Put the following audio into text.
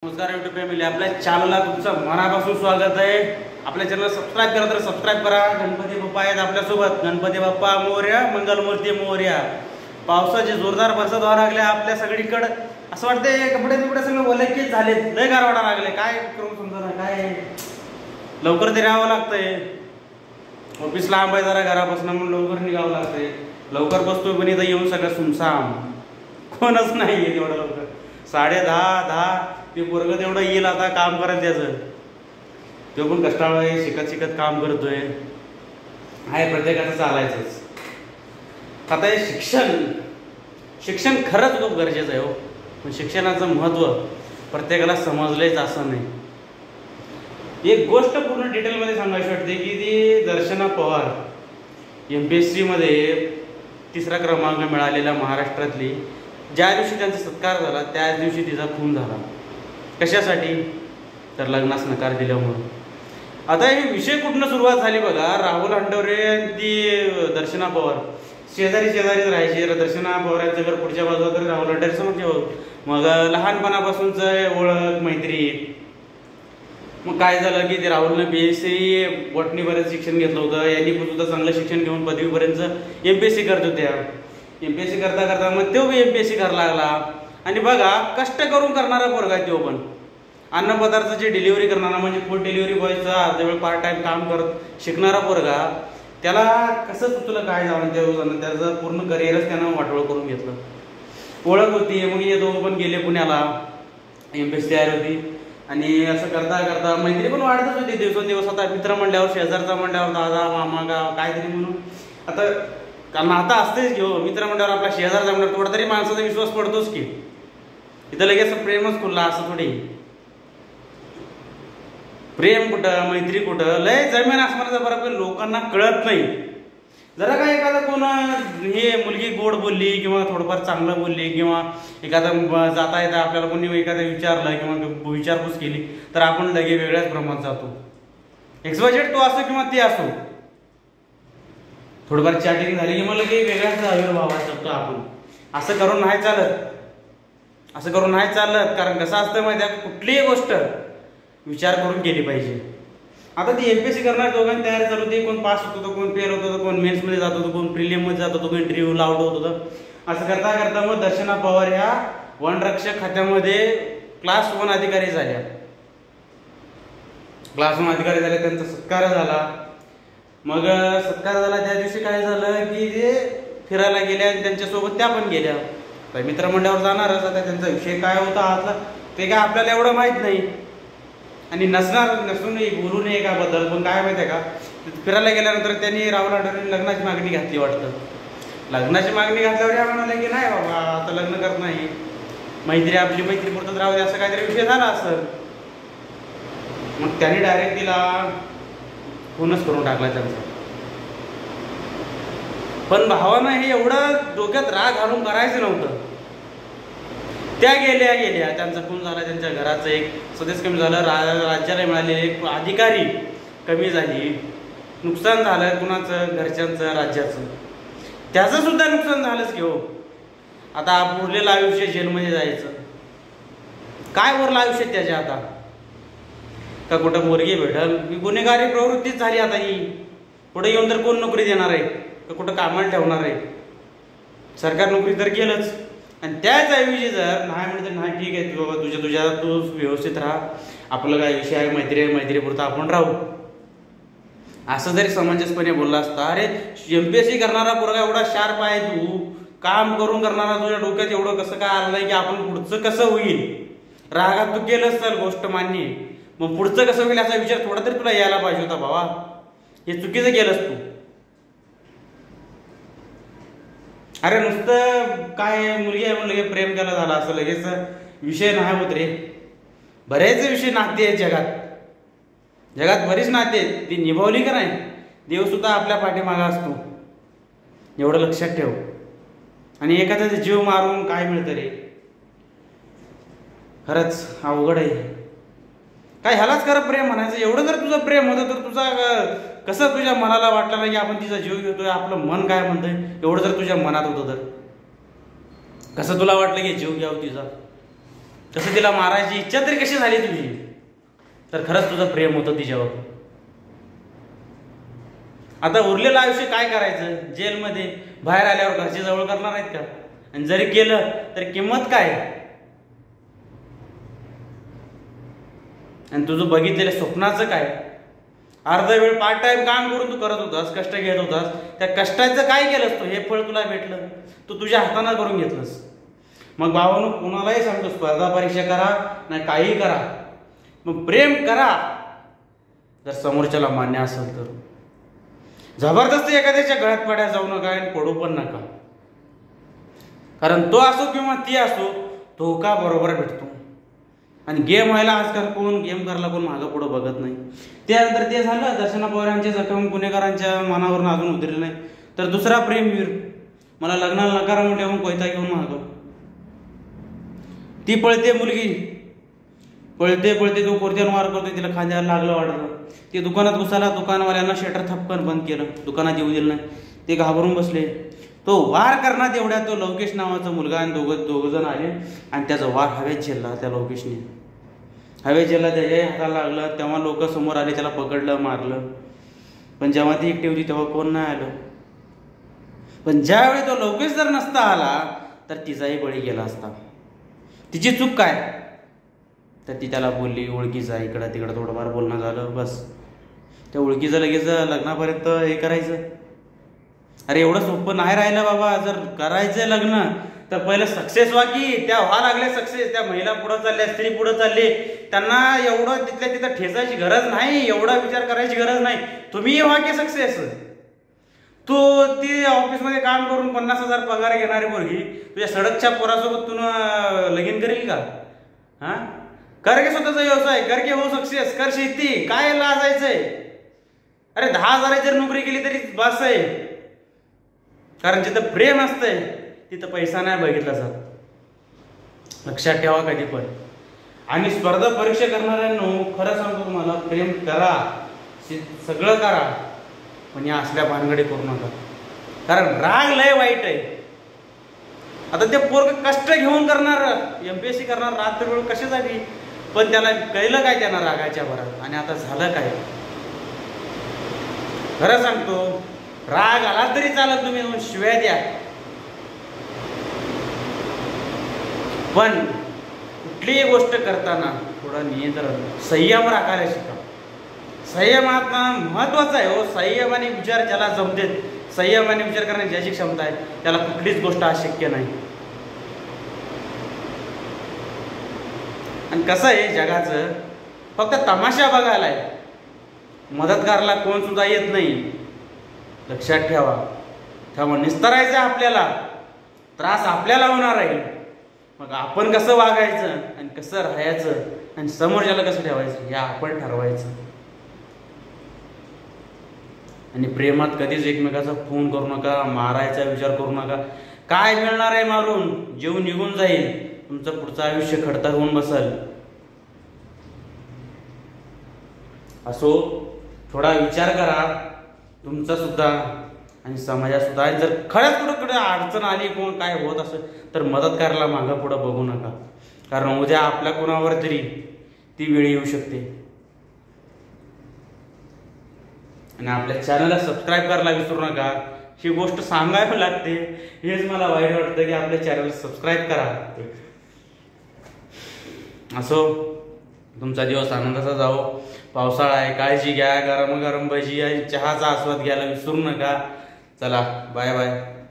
नमस्कार YouTube family, आपल्या चॅनलला तुमचं मनापासून स्वागत आहे. आपल्या चॅनल सबस्क्राईब करा तर सबस्क्राईब करा. गणपती बाप्पा आहेत आपल्यासोबत. गणपती बाप्पा मोरया, मंगलमूर्ती मोरया. पावसाचे जोरदार बरसात व्हायला लागले आपल्या सगळीकडे. असं वाटतंय कपडे बिपडे सगळे ओलेकीच झाले, लय गार वाटायला लागले. काय करू समजा, काय लवकर तरी यावं लागतंय. ऑफिस लांब आहे जरा घरापासून, म्हणून लवकर निघावं लागतंय. लवकर बसतोय पण इथं येऊन सगळं सुमसाम, कोणच नाही आहे तेवढं लवकर. 10:30 ते पोरगं तेवढं येईल आता काम करायला त्याचं. तो पण कष्टाळू आहे, शिकत शिकत काम करतोय. आहे प्रत्येकाचं चालायचंच. आता हे शिक्षण खरंच खूप गरजेचं आहे हो. पण शिक्षणाचं महत्त्व प्रत्येकाला समजलेच असं नाही. एक गोष्ट पूर्ण डिटेलमध्ये सांगायची वाटते की ती दर्शना पवार MPSC मध्ये 3रा क्रमांक मिळालेला महाराष्ट्रातली, ज्या दिवशी त्यांचा सत्कार झाला त्याच दिवशी तिचा खून झाला. कशासाठी? तर लग्नास नकार दिल्यामुळं. आता हे विषय कुठनं सुरुवात झाली बघा. राहुल हंडोरे ती दर्शना पवार शेजारीच राहायची. दर्शना पवारांचं घर पुढच्या बाजूला, तर राहुल हंडोरेचं मग लहानपणापासूनच ओळख मैत्री. मग काय झालं की ते राहुलनं BSc बॉटनीपर्यंत शिक्षण घेतलं होतं. यांनी पण सुद्धा चांगलं शिक्षण घेऊन पदवीपर्यंत MPSc करत होत्या. MPSc करता मग तो MPSc करायला लागला. आणि बघा, कष्ट करून करणारा पोरगा तो पण. अन्नपदार्थाची डिलिव्हरी करणारा, म्हणजे फूड डिलिव्हरी बॉयचा अर्धा वेळ पार्ट टाइम काम करत शिकणारा पोरगा, त्याला कसं सुचलं काय जाऊन त्याचं पूर्ण करिअरच त्यानं वाटोळ करून घेतलं. ओळख होती, मग हे दोघं पण गेले पुण्याला. MPSc तयार होती आणि असं करता मैत्री पण वाढतच होती दिवसेंदिवस. आता मित्र म्हणल्यावर, शेजारचा म्हणल्यावर, दादा मामा गाव काहीतरी म्हणून आता कारण आता असतेच घेऊ. मित्र म्हणल्यावर आपला शेजारचा म्हणल्यावर थोडा तरी माणसाचा विश्वास पडतोच की. इथं लगेच प्रेमच खुलला असं थोडी. प्रेम कुठं, मैत्री कुठं, लय जमीन आसमानाचा फरक लोकांना कळत नाही. जरा काय एखादा कोण हे मुलगी गोड बोलली किंवा थोडंफार चांगलं बोलली किंवा एखादा जाता येता आपल्याला कोणी एखादा विचारलं किंवा विचारपूस केली तर आपण लगे वेगळ्याच भ्रमात जातो. XYZ तो असो किंवा ते असो, थोडंफार चॅटिंग झाली की मग लगे वेगळ्याच आविर्भावात शकतो आपण. असं करून नाही चालत. कारण कसं असतं माहिती आहे, कुठलीही गोष्ट विचार करून केली पाहिजे. आता ती MPSc करणार दोघांनी तयार चालू होती. कोण पास होत होतं, कोण फेल होत होतं, कोण मेन्समध्ये जात होतं, कोण प्रिलियममध्ये जात होतं, कोण इंटरव्ह्यूला आउट होत होतं. असं करता मग दर्शना पवार ह्या वनरक्षक खात्यामध्ये क्लास 1 अधिकारी झाल्या. त्यांचा सत्कार झाला. मग सत्कार झाला त्या दिवशी काय झालं की ते फिरायला गेल्या आणि त्यांच्यासोबत त्या पण गेल्या. मित्रमंडळावर जाणारच. आता त्यांचा विषय काय होता आतला ते काय आपल्याला एवढं माहित नाही आणि नसून बोलू नये एकाबद्दल. पण काय माहिती आहे का, फिरायला गेल्यानंतर त्यांनी राहुल हंडोरेंनी लग्नाची मागणी घातली वाटतं. लग्नाची मागणी घातल्यावर या म्हणाले की नाही बाबा आता लग्न करत नाही, मैत्री आपली मैत्री पुरतच राहू दे, असं काहीतरी विषय झाला असं. मग त्यांनी डायरेक्ट तिला खूनच करून टाकला त्यांचा. पण भावानं हे एवढं डोक्यात राग घालून करायचं नव्हतं. त्या गेल्या त्यांचा खून झाला. त्यांच्या घराचं एक सदस्य कमी झालं. राज्याला मिळालेले एक अधिकारी कमी झाली. नुकसान झालं कुणाचं, घरच्यांचं, राज्याचं. त्याचं सुद्धा नुकसान झालंच की हो. आता उरलेलं आयुष्य जेलमध्ये जायचं. काय उरलं आयुष्य त्याच्या आता? का कुठं मुलगी भेटल? गुन्हेगारी प्रवृत्तीच झाली आता ही. पुढे येऊन तर कोण नोकरी देणार आहे का कुठं कामाला ठेवणार आहे? सरकार नोकरी तर केलंच. आणि त्याच ऐवजी जर नाही म्हणते नाही ठीक आहे बाबा तुझ्या तू व्यवस्थित राहा, आपलं काय विषय आहे, मैत्रीपुरता आपण राहू, असं जरी समंजसपणे बोलला असता. अरे MPSc करणारा पोरगा एवढा शार्प आहे, तू काम करून करणारा, तुझ्या डोक्यात एवढं कसं काय आलं नाही की आपण पुढचं कसं होईल? रागात तू केलंच तर गोष्ट मान्य, मग पुढचं कसं होईल याचा विचार थोडा तरी तुला यायला पाहिजे होता बाबा. हे चुकीचं केलंस तू. अरे नुसतं काय मुलगी आहे म्हणून प्रेम केला झाला असं लगेच विषय नाही होत रे. बरेच विषय नाते आहेत जगात बरीच नाते आहेत. ती निभावली का नाही, देव सुद्धा आपल्या पाठीमागा असतो, एवढं लक्षात ठेव. आणि एखाद्याचा जीव मारून काय मिळतं रे? खरंच अवघड आहे. काय ह्यालाच खरं प्रेम म्हणायचं? एवढं जर तुझं प्रेम होतं तर तुझा कसं तुझ्या मनाला वाटलं नाही की आपण तिचा जीव घेतोय, आपलं मन काय म्हणतंय, एवढं जर तुझ्या मनात होतं तर कसं तुला वाटलं की जीव घ्यावं तिचा? तसं तिला मारायची इच्छा तरी कशी झाली तुझी? तर खरंच तुझं प्रेम होतं तिच्यावर. आता उरलेलं आयुष्य काय करायचं? जेलमध्ये बाहेर आल्यावर घरचे जवळ करणार आहेत का? आणि जरी केलं तर किंमत काय? आणि तुझं बघितलेल्या स्वप्नाचं काय? अर्धा वेळ पार्ट टाइम काम करून तू करत होतास, कष्ट घेत होतास. त्या कष्टाचं काय केलंस तू? हे फळ तुला भेटलं, तू तुझ्या हाताने करून घेतलंस. मग भावानो, कुणालाही सांगतो स्पर्धा परीक्षा करा नाही काही करा, मग प्रेम करा जर समोरच्याला मान्य असेल तर. जबरदस्ती एखाद्याच्या गळ्यात पड्या जाऊ नका आणि पडू पण नका. कारण तो असो किंवा ती असो, धोका बरोबर भेटतो. आणि गेम व्हायला आजकाल कोण गेम करायला कोण मागं पुढं बघत नाही. त्यानंतर ते झालं, दर्शना पवारांच्या जखम पुणेकरांच्या मनावरून अजून उतरले नाही. तर दुसरा प्रेमवीर मला लग्नाला नकार म्हणून कोयता घेऊन मागं. ती पळते मुलगी, पळते पळते तो कोरत्यानं वार करतोय, तिला खांद्याला लागलं वाटलं. ते दुकानात घुसाला, दुकानवाल्यांना शटर थपकन बंद केलं, दुकानात येऊ दिलं नाही. ते घाबरून बसले. तो वार करण्यात एवढ्या तो लवकेश नावाचा मुलगा आणि दोघ जण आले आणि त्याचा वार हवेत झेलला. त्या लवकेशने हवेत झेलला, त्याच्या हाताला लागलं. तेव्हा लोक समोर आले, त्याला पकडलं, मारलं. पण जेव्हा ती एकटी होती तेव्हा कोण नाही आलं. पण ज्यावेळी तो लवकेश जर नसता आला तर तिचाही बळी गेला असता. तिची चूक काय? तर ती त्याला बोलली, ओळखीचा, इकडं तिकडं थोडंफार बोलणं झालं, बस. त्या ओळखीचं लगेच लग्नापर्यंत हे करायचं? अरे एवढं सोपं नाही राहिलं बाबा. जर करायचंय लग्न तर पहिलं सक्सेस व्हा की. त्या व्हा लागल्या सक्सेस, त्या महिला पुढं चालल्या, स्त्री पुढं चालली. त्यांना एवढं तिथल्या तिथं ठेचायची गरज नाही, एवढा विचार करायची गरज नाही. तुम्ही व्हा की सक्सेस. तू ती ऑफिसमध्ये काम करून 50,000 पगार घेणारी मुलगी तुझ्या सडकच्या पोरासोबत तू लगीन करेल का? हा, कर घे स्वतःचा व्यवसाय, कर घे, हो सक्सेस, कर शेती, काय लाजायचंय? अरे 10,000 जर नोकरी केली तरी बस आहे. कारण जिथं प्रेम असतंय तिथं पैसा नाही बघितला जात. लक्षात ठेवा कधी पण. आणि स्पर्धा परीक्षा करणाऱ्यांनो, खरं सांगतो तुम्हाला, प्रेम करा, सगळं करा, पण या असल्या भानगडी करू नका. कारण राग लय वाईट आहे. आता ते पोरग कष्ट घेऊन करणार, MPSC करणार रात्रवेळ कशासाठी? पण त्याला कळलं काय त्यांना रागाच्या भरात? आणि आता झालं काय? खरं सांगतो, राग आला तरी चालत, तुम्ही शिव्या द्या, पण कुठलीही गोष्ट करताना थोडं नियंत्रण, संयम राखायला शिका. संयम आता महत्वाचा आहे हो. संयम आणि विचार ज्याला जमतेत, संयम आणि विचार करण्याची ज्याची क्षमता आहे, त्याला कुठलीच गोष्ट अशक्य नाही. आणि कसं आहे जगाचं, फक्त तमाशा बघायला आहे, मदतगारला कोण सुद्धा येत नाही. लक्षात ठेवा. त्यामुळे निस्तरायचं आपल्याला, त्रास आपल्याला होणार आहे. मग आपण कसं वागायचं आणि कसं राहायचं आणि समोरच्याला कसं ठेवायचं हे आपण ठरवायचं. आणि प्रेमात कधीच एकमेकाचा फोन करू नका, मारायचा विचार करू नका. काय मिळणार आहे मारून? जीव निघून जाईल, तुमचं पुढचं आयुष्य खडतर होऊन बसल. असो, थोडा विचार करा तुमचा सुद्धा आणि समाजात सुद्धा. जर खरंच कुठं अडचण आली, कोण काय होत असेल तर मदत करायला मागं पुढं बघू नका. कारण उद्या आपल्या कोणावर तरी ती वेळ येऊ शकते. आणि आपल्या चॅनलला सबस्क्राईब करायला विसरू नका. ही गोष्ट सांगायला लागते, हेच मला वाईट वाटतं की आपल्या चॅनलला सबस्क्राईब करा. असो, तुमचा दिवस आनंदाचा जाओ. पावसाळा आहे, काळजी घ्या. गरम गरम भजी आणि चहाचा आस्वाद घ्यायला विसरू नका. चला, बाय बाय.